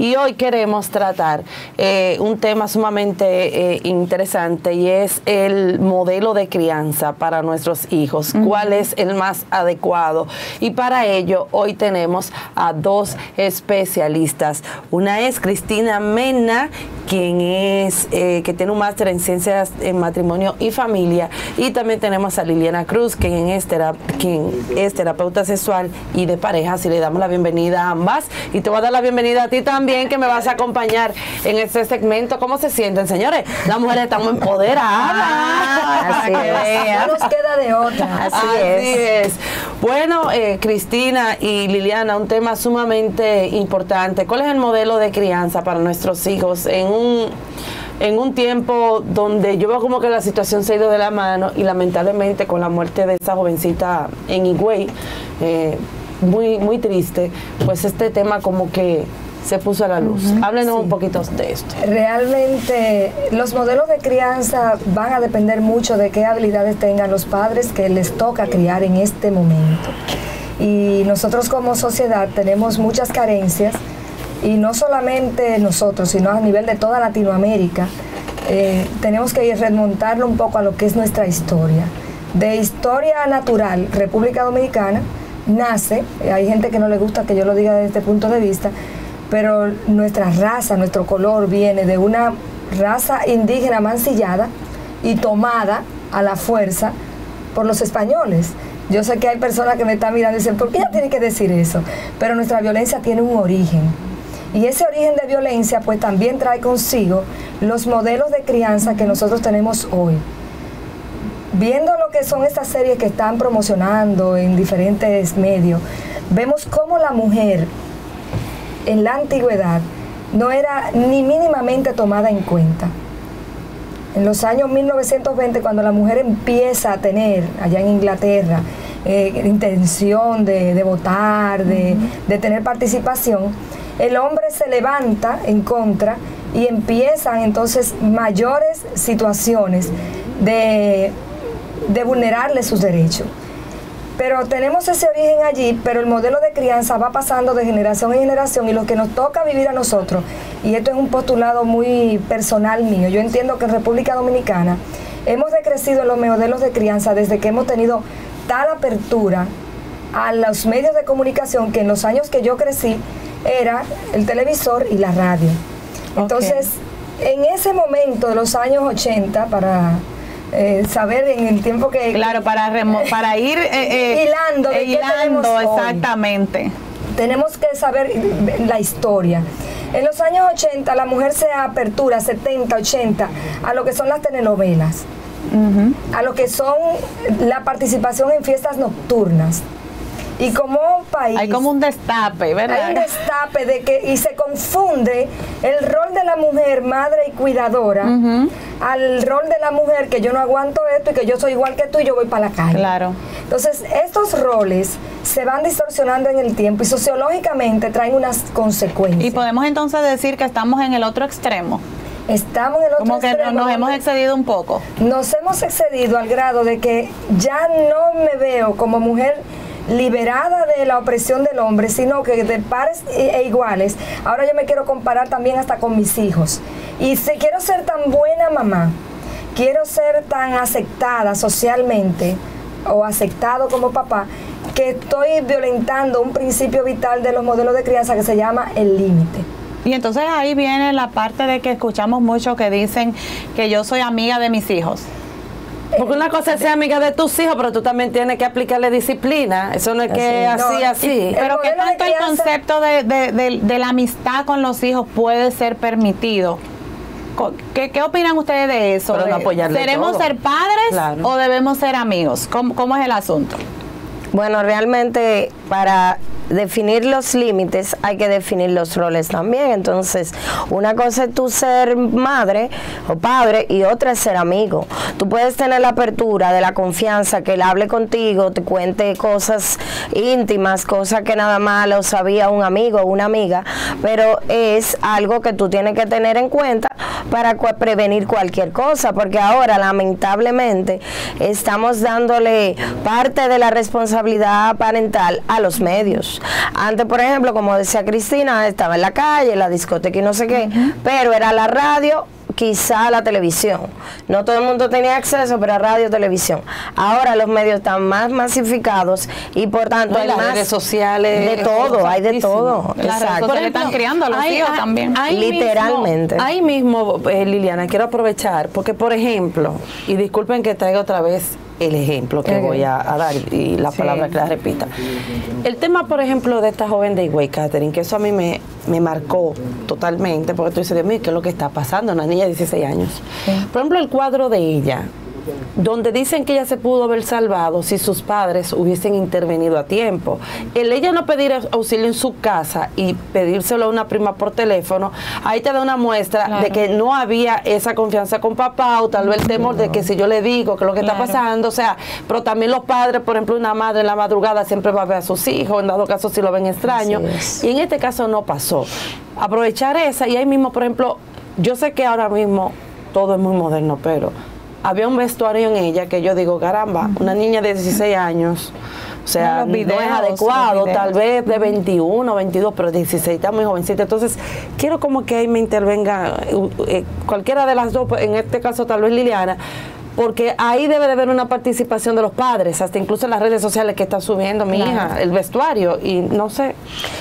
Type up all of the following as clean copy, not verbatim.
Y hoy queremos tratar un tema sumamente interesante, y es el modelo de crianza para nuestros hijos. ¿Cuál es el más adecuado? Y para ello hoy tenemos a dos especialistas. Una es Cristina Mena, quien es que tiene un máster en ciencias en matrimonio y familia, y también tenemos a Liliana Cruz, quien es terapeuta sexual y de parejas, y le damos la bienvenida a ambas. Y te voy a dar la bienvenida a ti también, que me vas a acompañar en este segmento. ¿Cómo se sienten, señores? Las mujeres estamos empoderadas. Así es. No nos queda de otra. Así es. Bueno, Cristina y Liliana, un tema sumamente importante. ¿Cuál es el modelo de crianza para nuestros hijos en un tiempo donde yo veo como que la situación se ha ido de la mano, y lamentablemente con la muerte de esa jovencita en Higüey, muy triste, pues este tema como que se puso a la luz? Háblenos un poquito de esto. Realmente los modelos de crianza van a depender mucho de qué habilidades tengan los padres que les toca criar en este momento. Y nosotros como sociedad tenemos muchas carencias, y no solamente nosotros, sino a nivel de toda Latinoamérica. Tenemos que remontarlo un poco a lo que es nuestra historia. De historia natural, República Dominicana nace, hay gente que no le gusta que yo lo diga desde este punto de vista, pero nuestra raza, nuestro color viene de una raza indígena mancillada y tomada a la fuerza por los españoles. Yo sé que hay personas que me están mirando y dicen, ¿por qué ella tiene que decir eso? Pero nuestra violencia tiene un origen. Y ese origen de violencia pues también trae consigo los modelos de crianza que nosotros tenemos hoy. Viendo lo que son estas series que están promocionando en diferentes medios, vemos cómo la mujer en la antigüedad no era ni mínimamente tomada en cuenta. En los años 1920, cuando la mujer empieza a tener, allá en Inglaterra, intención de votar, de tener participación, el hombre se levanta en contra y empiezan entonces mayores situaciones de vulnerarle sus derechos. Pero tenemos ese origen allí, pero el modelo de crianza va pasando de generación en generación, y lo que nos toca vivir a nosotros, y esto es un postulado muy personal mío, yo entiendo que en República Dominicana hemos decrecido en los modelos de crianza desde que hemos tenido tal apertura a los medios de comunicación, que en los años que yo crecí era el televisor y la radio. Entonces, en ese momento de los años 80, para saber en el tiempo que... Claro, para ir hilando, exactamente. Tenemos que saber la historia. En los años 80 la mujer se apertura, 70, 80, a lo que son las telenovelas, a lo que son la participación en fiestas nocturnas. Y como país... hay como un destape, ¿verdad? Hay un destape de que, y se confunde el rol de la mujer, madre y cuidadora, al rol de la mujer, que yo no aguanto esto y que yo soy igual que tú y yo voy para la calle. Claro. Entonces, estos roles se van distorsionando en el tiempo y sociológicamente traen unas consecuencias. Y podemos entonces decir que estamos en el otro extremo. Estamos en el otro extremo. Como que nos hemos excedido un poco. Nos hemos excedido al grado de que ya no me veo como mujer liberada de la opresión del hombre, sino que de pares e iguales. Ahora yo me quiero comparar también hasta con mis hijos. Y si quiero ser tan buena mamá, quiero ser tan aceptada socialmente o aceptado como papá, que estoy violentando un principio vital de los modelos de crianza que se llama el límite. Y entonces ahí viene la parte de que escuchamos mucho que dicen que yo soy amiga de mis hijos. Porque una cosa es ser amiga de tus hijos, pero tú también tienes que aplicarle disciplina. Eso no es que así. Pero ¿qué tanto el concepto de la amistad con los hijos puede ser permitido? ¿Qué opinan ustedes de eso? Pero no apoyarle ¿Seremos todo. ser padres o debemos ser amigos? ¿Cómo es el asunto? Bueno, realmente para definir los límites hay que definir los roles también. Entonces, una cosa es tú ser madre o padre y otra es ser amigo. Tú puedes tener la apertura de la confianza, que él hable contigo, te cuente cosas íntimas, cosas que nada más lo sabía un amigo o una amiga, pero es algo que tú tienes que tener en cuenta para prevenir cualquier cosa, porque ahora lamentablemente estamos dándole parte de la responsabilidad parental a los medios. Antes, por ejemplo, como decía Cristina, estaba en la calle, la discoteca y no sé qué, pero era la radio, quizá la televisión. No todo el mundo tenía acceso, pero a radio, televisión. Ahora los medios están más masificados y por tanto hay las más redes sociales, de todo, hay de todo. Las redes sociales están criando a los hijos también. Literalmente. Ahí mismo, Liliana, quiero aprovechar, porque por ejemplo, y disculpen que traiga otra vez el ejemplo que voy a dar y la palabra que la repita. El tema, por ejemplo, de esta joven de Higüey, Catherine, que eso a mí me marcó totalmente, porque tú dices, Dios mío, ¿qué es lo que está pasando? Una niña de 16 años. Por ejemplo, el cuadro de ella, donde dicen que ella se pudo haber salvado si sus padres hubiesen intervenido a tiempo. El ella no pedir auxilio en su casa y pedírselo a una prima por teléfono, ahí te da una muestra de que no había esa confianza con papá, o tal vez el temor de que si yo le digo que es lo que está pasando, o sea, pero también los padres, por ejemplo, una madre en la madrugada siempre va a ver a sus hijos, en dado caso si lo ven extraño, y en este caso no pasó. Aprovechar esa, y ahí mismo, por ejemplo, yo sé que ahora mismo todo es muy moderno, pero había un vestuario en ella que yo digo, caramba, una niña de 16 años, o sea, no es adecuado, tal vez de 21, 22, pero 16, está muy jovencita. Entonces, quiero como que ahí me intervenga cualquiera de las dos, en este caso tal vez Liliana, porque ahí debe de haber una participación de los padres, hasta incluso en las redes sociales que está subiendo mi hija, el vestuario, y no sé.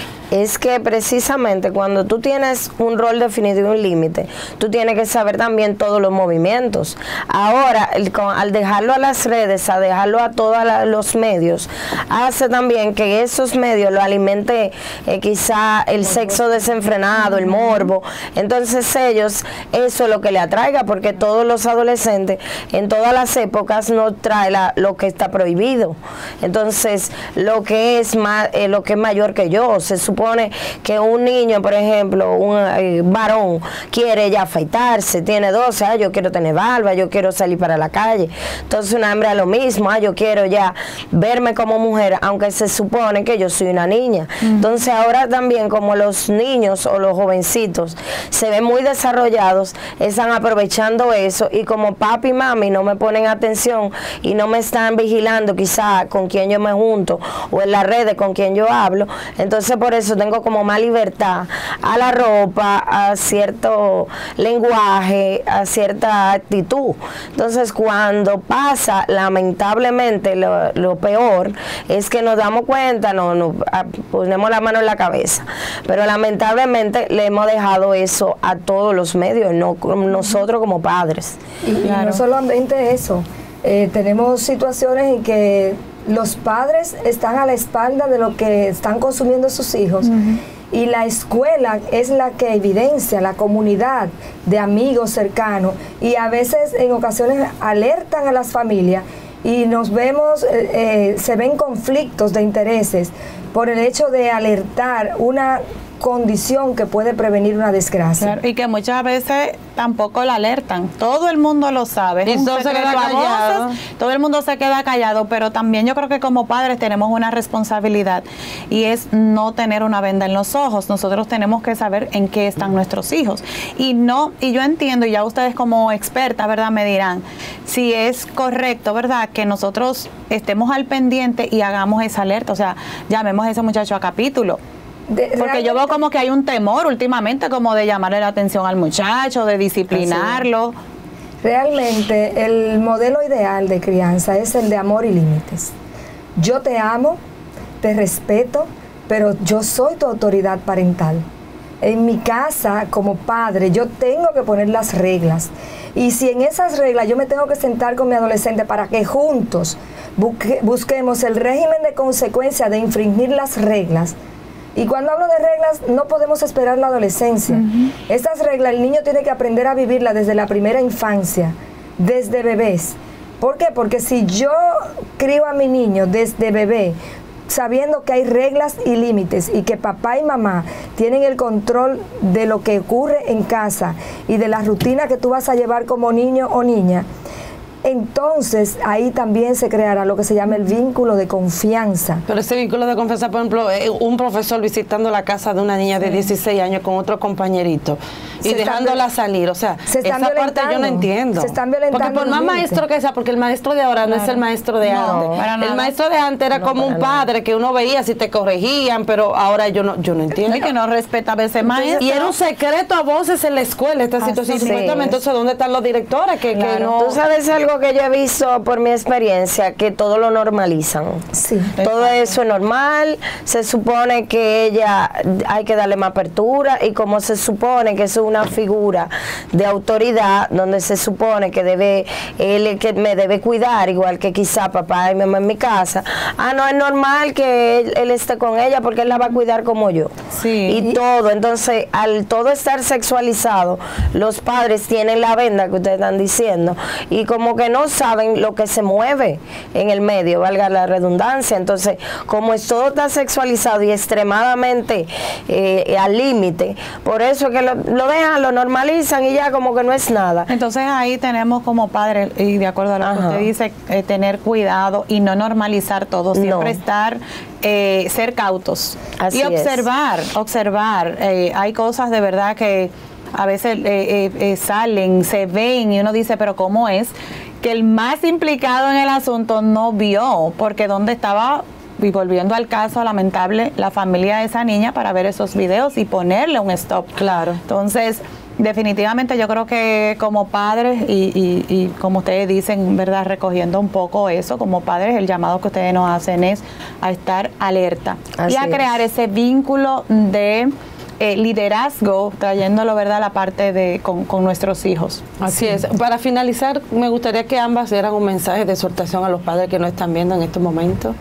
Es que precisamente cuando tú tienes un rol definido y un límite, tú tienes que saber también todos los movimientos. Ahora, al dejarlo a las redes, a dejarlo a todos los medios, hace también que esos medios lo alimente quizá el sexo desenfrenado, el morbo. Entonces ellos, eso es lo que le atraiga, porque todos los adolescentes en todas las épocas no trae lo que está prohibido. Entonces, lo que es mayor que yo, se supone que un niño, por ejemplo, un varón quiere ya afeitarse, tiene 12, yo quiero tener barba, yo quiero salir para la calle. Entonces una hembra lo mismo, yo quiero ya verme como mujer, aunque se supone que yo soy una niña. Entonces ahora también, como los niños o los jovencitos se ven muy desarrollados, están aprovechando eso, y como papi y mami no me ponen atención y no me están vigilando quizá con quién yo me junto o en las redes con quién yo hablo, entonces por eso tengo como más libertad a la ropa, a cierto lenguaje, a cierta actitud. Entonces cuando pasa, lamentablemente, lo peor es que nos damos cuenta, ponemos la mano en la cabeza, pero lamentablemente le hemos dejado eso a todos los medios, no nosotros como padres. Y no solamente eso, tenemos situaciones en que los padres están a la espalda de lo que están consumiendo sus hijos, y la escuela es la que evidencia, la comunidad de amigos cercanos, y a veces en ocasiones alertan a las familias y nos vemos, se ven conflictos de intereses por el hecho de alertar una condición que puede prevenir una desgracia. Claro, y que muchas veces tampoco la alertan. Todo el mundo lo sabe. Y todo se queda callado. Todo el mundo se queda callado, pero también yo creo que como padres tenemos una responsabilidad, y es no tener una venda en los ojos. Nosotros tenemos que saber en qué están nuestros hijos. Y yo entiendo, y ya ustedes como expertas, ¿verdad?, me dirán si es correcto, ¿verdad?, que nosotros estemos al pendiente y hagamos esa alerta. O sea, llamemos a ese muchacho a capítulo. Porque yo veo como que hay un temor últimamente como de llamarle la atención al muchacho, de disciplinarlo. Realmente el modelo ideal de crianza es el de amor y límites. Yo te amo, te respeto, pero yo soy tu autoridad parental. En mi casa, como padre, yo tengo que poner las reglas. Y si en esas reglas yo me tengo que sentar con mi adolescente para que juntos busquemos el régimen de consecuencia de infringir las reglas. Y cuando hablo de reglas, no podemos esperar la adolescencia. Estas reglas el niño tiene que aprender a vivirlas desde la primera infancia, desde bebés. ¿Por qué? Porque si yo crío a mi niño desde bebé, sabiendo que hay reglas y límites y que papá y mamá tienen el control de lo que ocurre en casa y de la rutina que tú vas a llevar como niño o niña, entonces ahí también se creará lo que se llama el vínculo de confianza. Pero ese vínculo de confianza, por ejemplo, un profesor visitando la casa de una niña de 16 años con otro compañerito, y dejándola salir. O sea, esa parte yo no entiendo. Se están violentando. Porque por más maestro que sea, porque el maestro de ahora no es el maestro de antes. El maestro de antes era como un padre que uno veía si te corregían, pero ahora yo no entiendo. Y que no respeta a veces maestro. Y era un secreto a voces en la escuela esta situación. Supuestamente, entonces, ¿dónde están los directores? Que no... Tú sabes algo que yo he visto por mi experiencia, que todo lo normalizan. Sí. Todo eso es normal, se supone que ella hay que darle más apertura, y como se supone que es una figura de autoridad, donde se supone que él que me debe cuidar, igual que quizá papá y mamá en mi casa, no es normal que él esté con ella porque él la va a cuidar como yo. Sí. Y todo, entonces al todo estar sexualizado, los padres tienen la venda que ustedes están diciendo y como que no saben lo que se mueve en el medio, valga la redundancia. Entonces, como todo está sexualizado y extremadamente al límite, por eso es que lo dejan, lo normalizan y ya como que no es nada. Entonces ahí tenemos como padres, y de acuerdo a lo que usted dice, tener cuidado y no normalizar todo, siempre estar, ser cautos. Así y observar. Hay cosas de verdad que a veces salen, se ven y uno dice, pero ¿cómo es que el más implicado en el asunto no vio? Porque ¿dónde estaba? Y volviendo al caso lamentable, la familia de esa niña para ver esos videos y ponerle un stop. Claro. Entonces, definitivamente yo creo que como padres y como ustedes dicen, ¿verdad? Recogiendo un poco eso, como padres, el llamado que ustedes nos hacen es a estar alerta y a crear ese vínculo de liderazgo, trayéndolo, ¿verdad?, la parte con nuestros hijos. Así es. Para finalizar, me gustaría que ambas dieran un mensaje de exhortación a los padres que nos están viendo en este momento.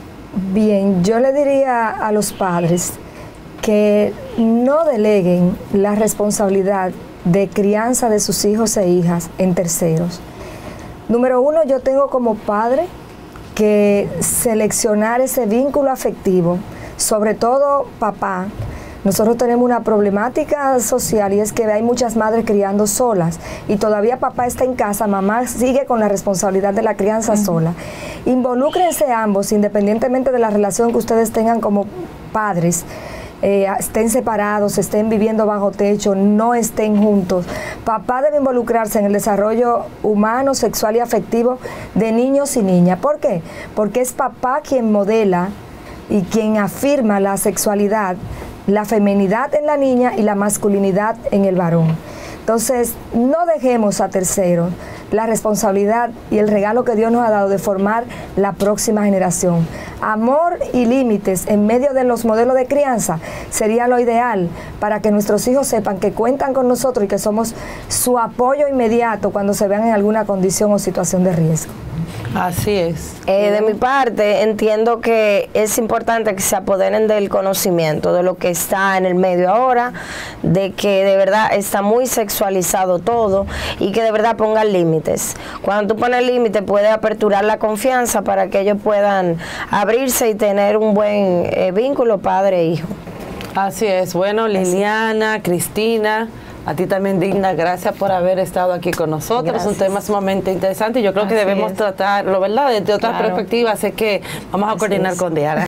Bien, yo le diría a los padres que no deleguen la responsabilidad de crianza de sus hijos e hijas en terceros. Número uno, yo tengo como padre que seleccionar ese vínculo afectivo, sobre todo papá. Nosotros tenemos una problemática social y es que hay muchas madres criando solas y todavía papá está en casa, mamá sigue con la responsabilidad de la crianza sola. Involúcrense ambos, independientemente de la relación que ustedes tengan como padres. Estén separados, estén viviendo bajo techo, no estén juntos. Papá debe involucrarse en el desarrollo humano, sexual y afectivo de niños y niñas. ¿Por qué? Porque es papá quien modela y quien afirma la sexualidad, la feminidad en la niña y la masculinidad en el varón. Entonces, no dejemos a terceros la responsabilidad y el regalo que Dios nos ha dado de formar la próxima generación. Amor y límites en medio de los modelos de crianza sería lo ideal para que nuestros hijos sepan que cuentan con nosotros y que somos su apoyo inmediato cuando se vean en alguna condición o situación de riesgo. Así es. De mi parte, entiendo que es importante que se apoderen del conocimiento de lo que está en el medio ahora, de que de verdad está muy sexualizado todo y que de verdad pongan límites. Cuando tú pones límites, puede aperturar la confianza para que ellos puedan abrirse y tener un buen vínculo padre-hijo. Así es. Bueno, Liliana, Cristina, a ti también, Digna, gracias por haber estado aquí con nosotros. Gracias. Un tema sumamente interesante y yo creo que debemos tratarlo, ¿verdad?, desde otra perspectiva. Así que vamos a coordinar con Diana.